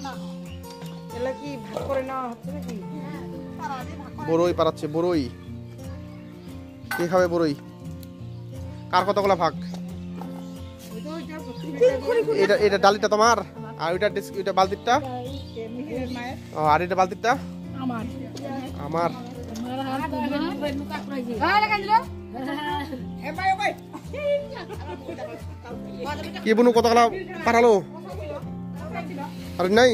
এলা কি ভাগ করে নেওয়া হচ্ছে নাকি? বড়ই পারাচ্ছে, বড়ই। কে খাবে বড়ই? কার কতগুলা ভাগ? এটা এটা ডালিটা তোমার, আর ওইটা বালতিটা, আর এটা বালতিটা আমার। আমার কি বুনু কতগুলা পারালো? আর নাই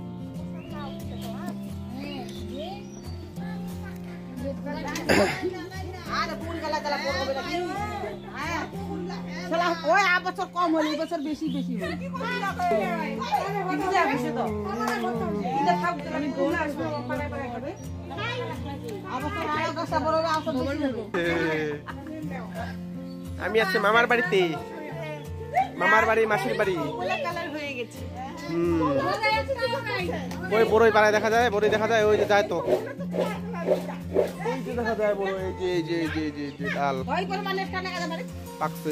কম হলে বছর বেশি বেশি আমি আছি মামার বাড়িতে, মামার বাড়ি মাসির বাড়ি। ওই বড়ই পাড়ায় দেখা যায়, বড়ই দেখা যায়, ওই যে যায় তো দেখা যায় বড়, এই যে ডাল পাকছে।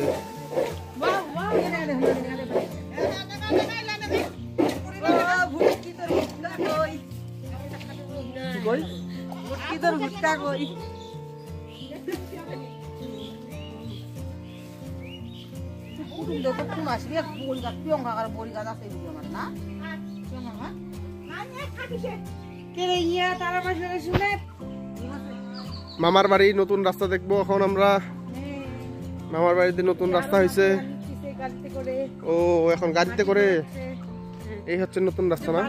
মামার বাড়ি নতুন রাস্তা দেখবো এখন আমরা। মামার বাড়িতে নতুন রাস্তা হয়েছে। ও এখন গাড়িতে করে, এই হচ্ছে নতুন রাস্তা না?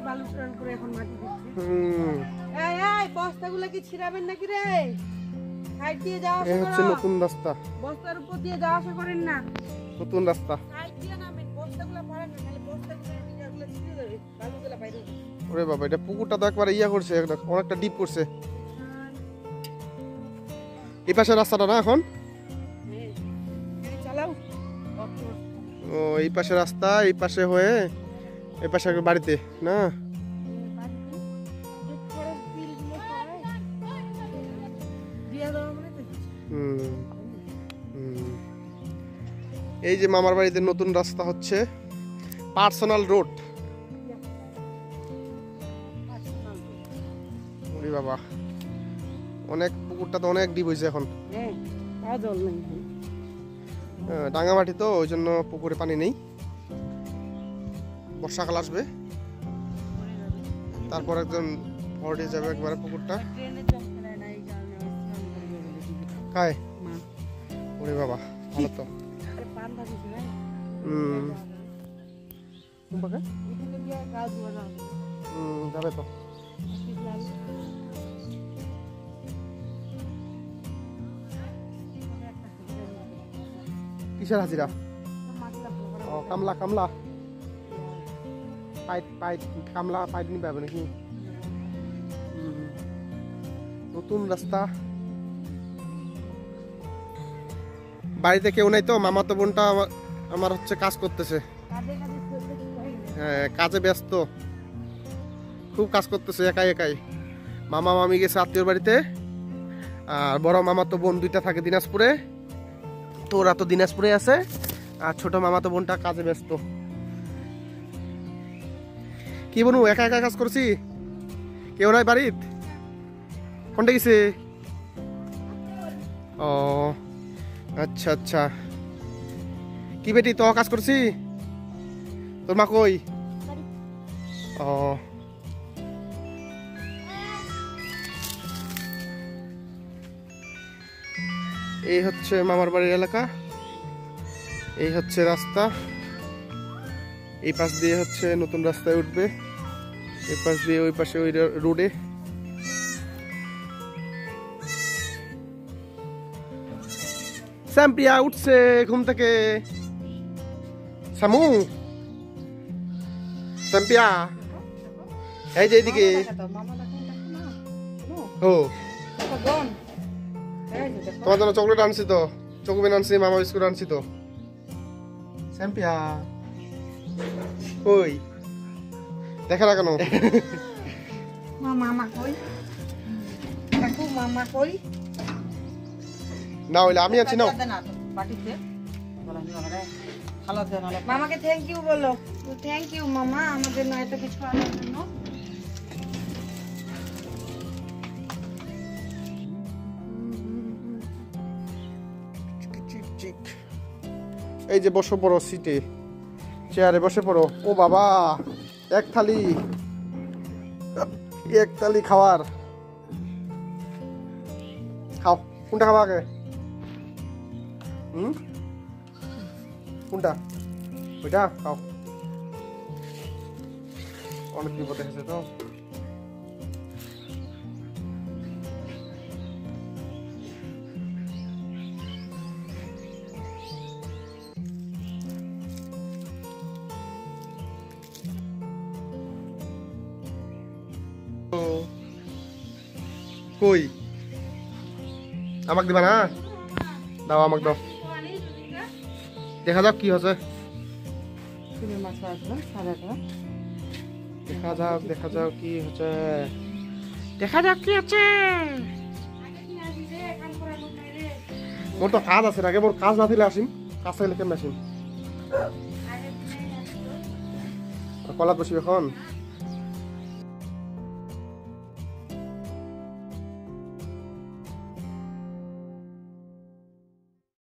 বস্তাগুলো কি ছিড়াবেন নাকি রে? এই হচ্ছে নতুন রাস্তা, বস্তার উপর দিয়ে যাওয়া আসা করেন না। নতুন রাস্তা। ওরে বাবা, এটা পুকুরটা তো একবার ইয়া করছে, অনেকটা ডিপ করছে। এই পাশে রাস্তাটা না এখন? ও এই পাশে রাস্তা, এই পাশে হয়ে এই পাশে বাড়িতে না? এই যে মামার বাড়িতে নতুন রাস্তা হচ্ছে, পার্সোনাল রোড। ওরে বাবা, অনেক, পুকুরটা তো অনেক ডিপ হয়েছে এখন। ডাঙ্গামাটি তো, ওই জন্য পুকুরে পানি নেই। বর্ষাকাল আসবে, তারপর একজন ভরে যাবে একবারে পুকুরটা। কায় ওরে বাবা, ভালো তো। যাবে তো। কিসের হাজিরা? ও কামলা, কামলা পাইট কামলা পাইট নিবে হবে নাকি? নতুন রাস্তা। বাড়িতে কেউ নাই তো, মামাতো বোনটা আমার হচ্ছে কাজ করতেছে। হ্যাঁ, কাজে ব্যস্ত, খুব কাজ করতেছে একাই একাই। মামা মামি গেছে আত্মীয়র বাড়িতে, আর বড় মামাতো বোন দুইটা থাকে দিনাজপুরে, তো ওরা তো দিনাজপুরে আছে, আর ছোট মামাতো বোনটা কাজে ব্যস্ত। কি বনু, একা একা কাজ করছি? কেউ নাই বাড়িত? কোনটা গেছে? ও আচ্ছা আচ্ছা। কি বেটি, তো কাজ করছি? তোর মা কই? ও এই হচ্ছে মামার বাড়ির এলাকা, এই হচ্ছে রাস্তা। এই পাশ দিয়ে হচ্ছে নতুন রাস্তায় উঠবে, এই পাশ দিয়ে ওই পাশে ওই রোডে। স্যাম্পিয়া উঠছে ঘুম থেকে। সামু, স্যাম্পিয়া এই যে এদিকে। ও তোমার জন্য চকলেট আনছি তো, চকোবেন আনছি, মামা বিস্কুট আনছি তো। স্যাম্পিয়া কই, দেখা না কেন? মামা কই, মামা কই? না হইলে আমি আছি না। মামাকে থ্যাংক ইউ বলো। তো থ্যাংক ইউ মামা আমার জন্য এত কিছু আনার জন্য। এই যে বসে পড়ো সিটে, চেয়ারে বসে পড়ো। ও বাবা, এক থালি খাওয়ার। খাও, কোনটা খাওয়া আগে? কোনটা? ওইটা খাও। অনেক বিপদ এসেছে তো। কই আমাকে দিবা না? দাও, আমাকে দাও, দেখা যাক কি হচ্ছে। দেখা যাক কি হচ্ছে। মোর তো কাজ আছে, আগে মোর কাজ না দিলে আসিম। কাজ থাকলে কেমন আসিম? কলাত বসিব এখন।